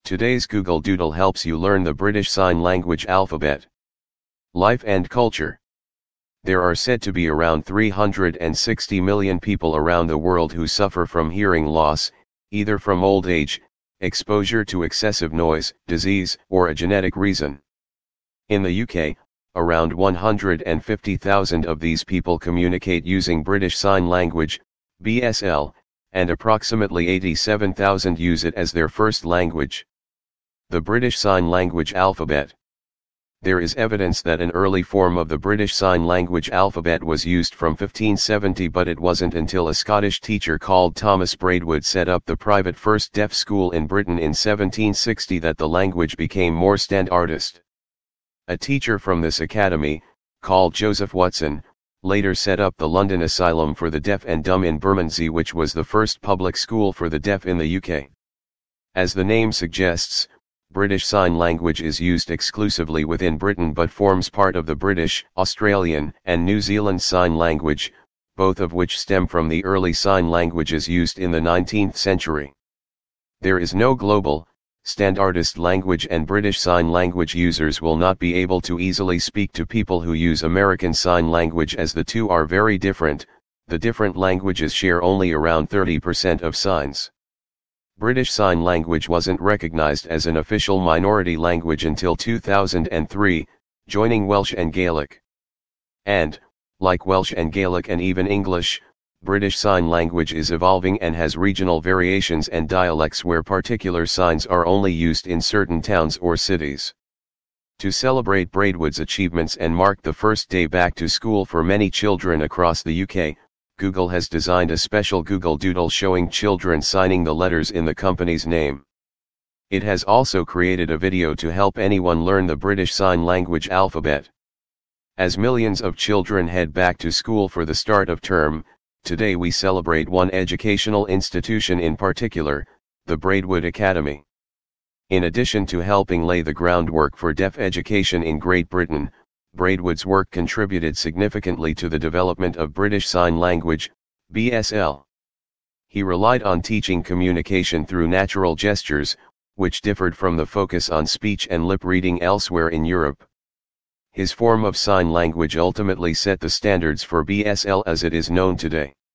Today's Google Doodle helps you learn the British Sign Language alphabet. Life and culture. There are said to be around 360 million people around the world who suffer from hearing loss, either from old age, exposure to excessive noise, disease, or a genetic reason. In the UK, around 150,000 of these people communicate using British Sign Language, BSL, and approximately 87,000 use it as their first language. The British Sign Language alphabet. There is evidence that an early form of the British Sign Language alphabet was used from 1570, but it wasn't until a Scottish teacher called Thomas Braidwood set up the private first deaf school in Britain in 1760 that the language became more standardized. A teacher from this academy, called Joseph Watson, later set up the London Asylum for the Deaf and Dumb in Bermondsey, which was the first public school for the deaf in the UK. As the name suggests, British Sign Language is used exclusively within Britain but forms part of the British, Australian, and New Zealand Sign Language, both of which stem from the early sign languages used in the 19th century. There is no global, standardized language, and British Sign Language users will not be able to easily speak to people who use American Sign Language, as the two are very different. The different languages share only around 30% of signs. British Sign Language wasn't recognized as an official minority language until 2003, joining Welsh and Gaelic. And, like Welsh and Gaelic and even English, British Sign Language is evolving and has regional variations and dialects where particular signs are only used in certain towns or cities. To celebrate Braidwood's achievements and mark the first day back to school for many children across the UK, Google has designed a special Google Doodle showing children signing the letters in the company's name. It has also created a video to help anyone learn the British Sign Language alphabet. As millions of children head back to school for the start of term, today we celebrate one educational institution in particular, the Braidwood Academy. In addition to helping lay the groundwork for deaf education in Great Britain, Braidwood's work contributed significantly to the development of British Sign Language, BSL. He relied on teaching communication through natural gestures, which differed from the focus on speech and lip reading elsewhere in Europe. His form of sign language ultimately set the standards for BSL as it is known today.